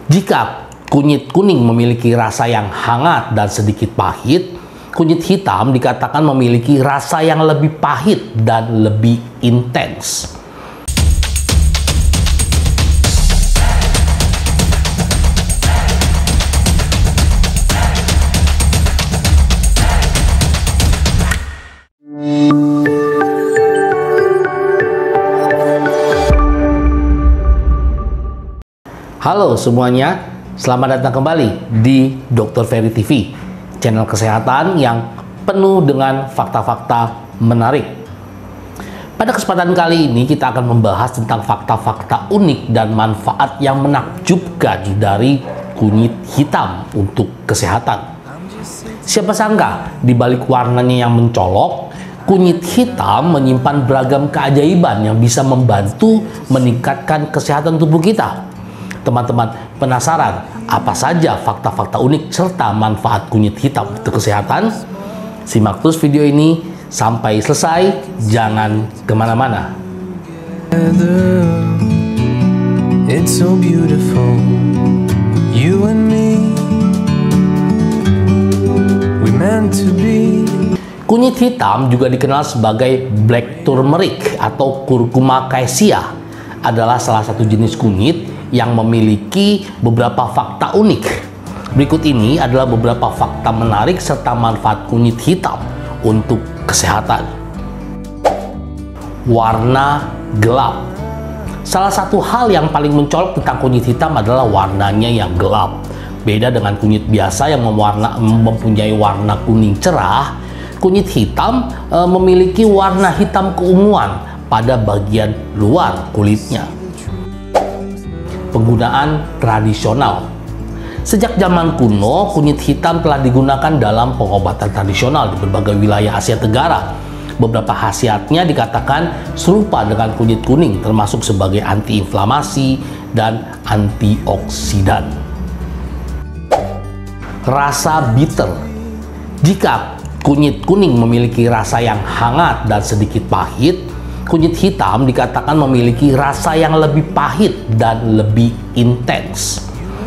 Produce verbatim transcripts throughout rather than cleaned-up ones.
Jika kunyit kuning memiliki rasa yang hangat dan sedikit pahit, kunyit hitam dikatakan memiliki rasa yang lebih pahit dan lebih intens. Halo semuanya, selamat datang kembali di Dokter Ferry T V, channel kesehatan yang penuh dengan fakta-fakta menarik. Pada kesempatan kali ini kita akan membahas tentang fakta-fakta unik dan manfaat yang menakjubkan dari kunyit hitam untuk kesehatan. Siapa sangka di balik warnanya yang mencolok, kunyit hitam menyimpan beragam keajaiban yang bisa membantu meningkatkan kesehatan tubuh kita. Teman-teman penasaran apa saja fakta-fakta unik serta manfaat kunyit hitam untuk kesehatan? Simak terus video ini sampai selesai, jangan kemana-mana. It's so beautiful, you and me, we meant to be. Kunyit hitam juga dikenal sebagai black turmeric atau curcuma caesia, adalah salah satu jenis kunyit yang memiliki beberapa fakta unik. Berikut ini adalah beberapa fakta menarik serta manfaat kunyit hitam untuk kesehatan. Warna gelap. Salah satu hal yang paling mencolok tentang kunyit hitam adalah warnanya yang gelap. Beda dengan kunyit biasa yang mewarna, mempunyai warna kuning cerah, kunyit hitam e, memiliki warna hitam keunguan pada bagian luar kulitnya. Penggunaan tradisional. Sejak zaman kuno, kunyit hitam telah digunakan dalam pengobatan tradisional di berbagai wilayah Asia Tenggara. Beberapa khasiatnya dikatakan serupa dengan kunyit kuning, termasuk sebagai antiinflamasi dan antioksidan. Rasa bitter. Jika kunyit kuning memiliki rasa yang hangat dan sedikit pahit, kunyit hitam dikatakan memiliki rasa yang lebih pahit dan lebih intens.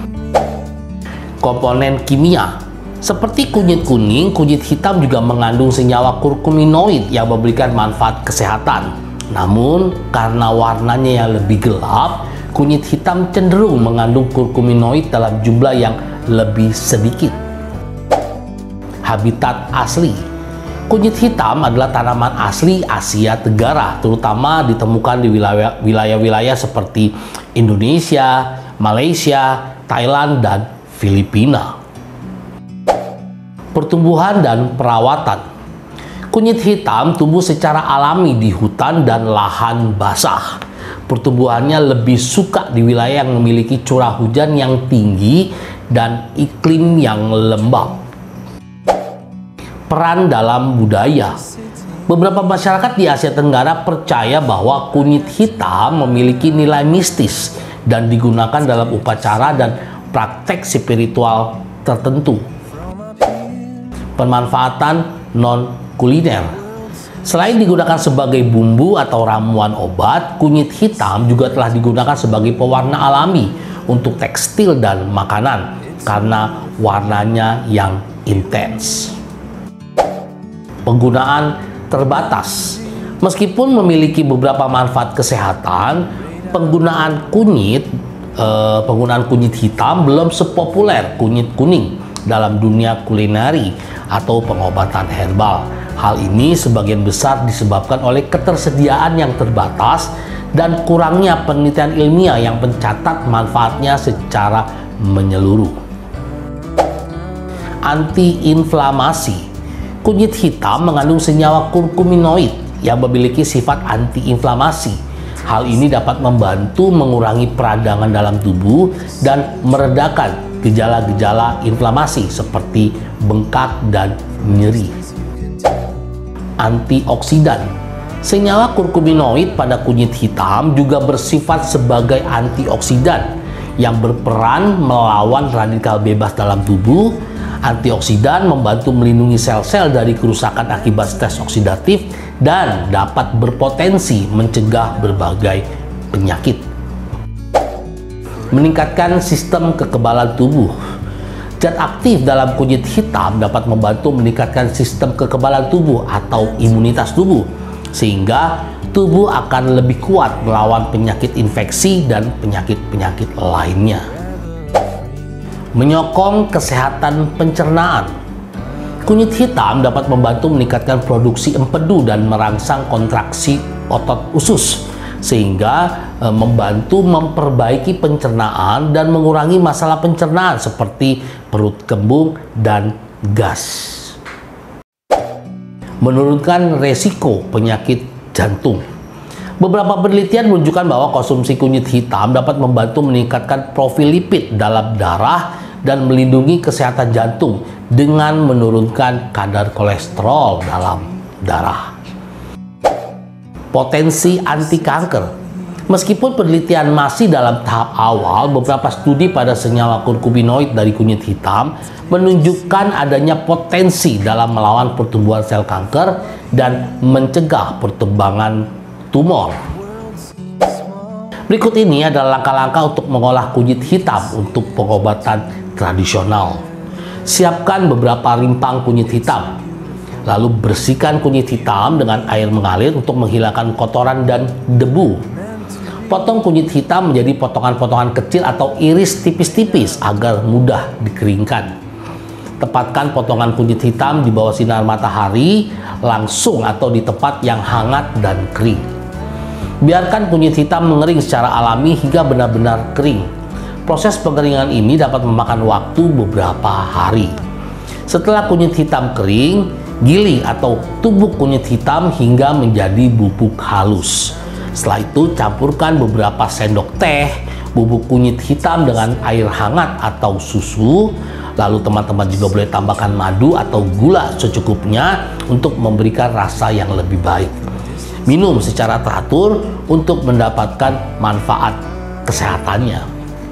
Komponen kimia. Seperti kunyit kuning, kunyit hitam juga mengandung senyawa kurkuminoid yang memberikan manfaat kesehatan. Namun, karena warnanya yang lebih gelap, kunyit hitam cenderung mengandung kurkuminoid dalam jumlah yang lebih sedikit. Habitat asli. Kunyit hitam adalah tanaman asli Asia Tenggara, terutama ditemukan di wilayah-wilayah seperti Indonesia, Malaysia, Thailand, dan Filipina. Pertumbuhan dan perawatan. Kunyit hitam tumbuh secara alami di hutan dan lahan basah. Pertumbuhannya lebih suka di wilayah yang memiliki curah hujan yang tinggi dan iklim yang lembab. Peran dalam budaya. Beberapa masyarakat di Asia Tenggara percaya bahwa kunyit hitam memiliki nilai mistis dan digunakan dalam upacara dan praktek spiritual tertentu. Pemanfaatan non-kuliner. Selain digunakan sebagai bumbu atau ramuan obat, kunyit hitam juga telah digunakan sebagai pewarna alami untuk tekstil dan makanan karena warnanya yang intens. Penggunaan terbatas. Meskipun memiliki beberapa manfaat kesehatan, penggunaan kunyit eh, penggunaan kunyit hitam belum sepopuler kunyit kuning dalam dunia kulineri atau pengobatan herbal. Hal ini sebagian besar disebabkan oleh ketersediaan yang terbatas dan kurangnya penelitian ilmiah yang mencatat manfaatnya secara menyeluruh. Antiinflamasi. Kunyit hitam mengandung senyawa kurkuminoid yang memiliki sifat antiinflamasi. Hal ini dapat membantu mengurangi peradangan dalam tubuh dan meredakan gejala-gejala inflamasi seperti bengkak dan nyeri. Antioksidan. Senyawa kurkuminoid pada kunyit hitam juga bersifat sebagai antioksidan yang berperan melawan radikal bebas dalam tubuh. Antioksidan membantu melindungi sel-sel dari kerusakan akibat stres oksidatif dan dapat berpotensi mencegah berbagai penyakit. meningkatkan sistem kekebalan tubuh. Zat aktif dalam kunyit hitam dapat membantu meningkatkan sistem kekebalan tubuh atau imunitas tubuh, sehingga tubuh akan lebih kuat melawan penyakit infeksi dan penyakit-penyakit lainnya. Menyokong kesehatan pencernaan. Kunyit hitam dapat membantu meningkatkan produksi empedu dan merangsang kontraksi otot usus, sehingga e, membantu memperbaiki pencernaan dan mengurangi masalah pencernaan seperti perut kembung dan gas. Menurunkan resiko penyakit jantung. Beberapa penelitian menunjukkan bahwa konsumsi kunyit hitam dapat membantu meningkatkan profil lipid dalam darah dan melindungi kesehatan jantung dengan menurunkan kadar kolesterol dalam darah. Potensi anti kanker. Meskipun penelitian masih dalam tahap awal, beberapa studi pada senyawa kurkuminoid dari kunyit hitam menunjukkan adanya potensi dalam melawan pertumbuhan sel kanker dan mencegah perkembangan tumor. Berikut ini adalah langkah-langkah untuk mengolah kunyit hitam untuk pengobatan tradisional. Siapkan beberapa rimpang kunyit hitam. Lalu bersihkan kunyit hitam dengan air mengalir untuk menghilangkan kotoran dan debu. Potong kunyit hitam menjadi potongan-potongan kecil atau iris tipis-tipis agar mudah dikeringkan. Tempatkan potongan kunyit hitam di bawah sinar matahari langsung atau di tempat yang hangat dan kering. Biarkan kunyit hitam mengering secara alami hingga benar-benar kering. Proses pengeringan ini dapat memakan waktu beberapa hari. Setelah kunyit hitam kering, giling atau tumbuk kunyit hitam hingga menjadi bubuk halus. Setelah itu, campurkan beberapa sendok teh bubuk kunyit hitam dengan air hangat atau susu. Lalu teman-teman juga boleh tambahkan madu atau gula secukupnya untuk memberikan rasa yang lebih baik. Minum secara teratur untuk mendapatkan manfaat kesehatannya.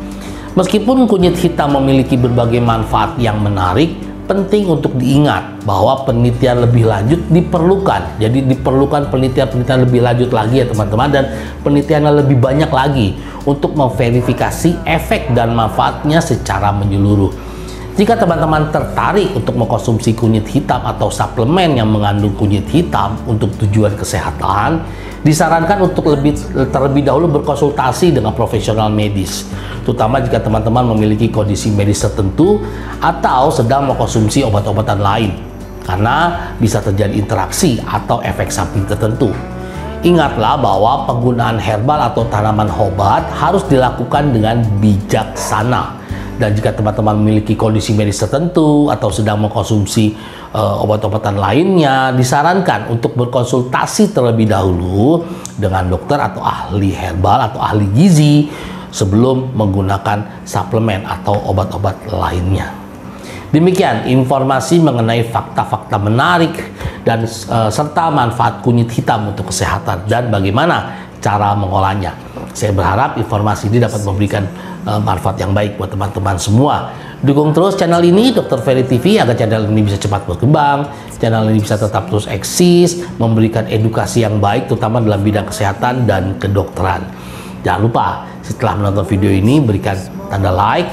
Meskipun kunyit hitam memiliki berbagai manfaat yang menarik, penting untuk diingat bahwa penelitian lebih lanjut diperlukan. Jadi diperlukan penelitian-penelitian lebih lanjut lagi ya teman-teman, dan penelitian lebih banyak lagi untuk memverifikasi efek dan manfaatnya secara menyeluruh. Jika teman-teman tertarik untuk mengkonsumsi kunyit hitam atau suplemen yang mengandung kunyit hitam untuk tujuan kesehatan, disarankan untuk lebih terlebih dahulu berkonsultasi dengan profesional medis, terutama jika teman-teman memiliki kondisi medis tertentu atau sedang mengkonsumsi obat-obatan lain, karena bisa terjadi interaksi atau efek samping tertentu. Ingatlah bahwa penggunaan herbal atau tanaman obat harus dilakukan dengan bijaksana. Dan jika teman-teman memiliki kondisi medis tertentu atau sedang mengkonsumsi uh, obat-obatan lainnya, disarankan untuk berkonsultasi terlebih dahulu dengan dokter atau ahli herbal atau ahli gizi sebelum menggunakan suplemen atau obat-obat lainnya. Demikian informasi mengenai fakta-fakta menarik dan uh, serta manfaat kunyit hitam untuk kesehatan dan bagaimana cara mengolahnya. Saya berharap informasi ini dapat memberikan uh, manfaat yang baik buat teman-teman semua. Dukung terus channel ini, Dokter Ferry T V, agar channel ini bisa cepat berkembang, channel ini bisa tetap terus eksis, memberikan edukasi yang baik terutama dalam bidang kesehatan dan kedokteran. Jangan lupa setelah menonton video ini berikan tanda like,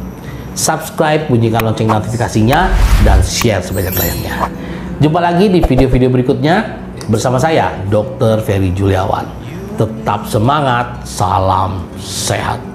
subscribe, bunyikan lonceng notifikasinya, dan share sebanyak-banyaknya. Jumpa lagi di video-video berikutnya bersama saya, Dokter Ferry Juliawan. Tetap semangat, salam sehat.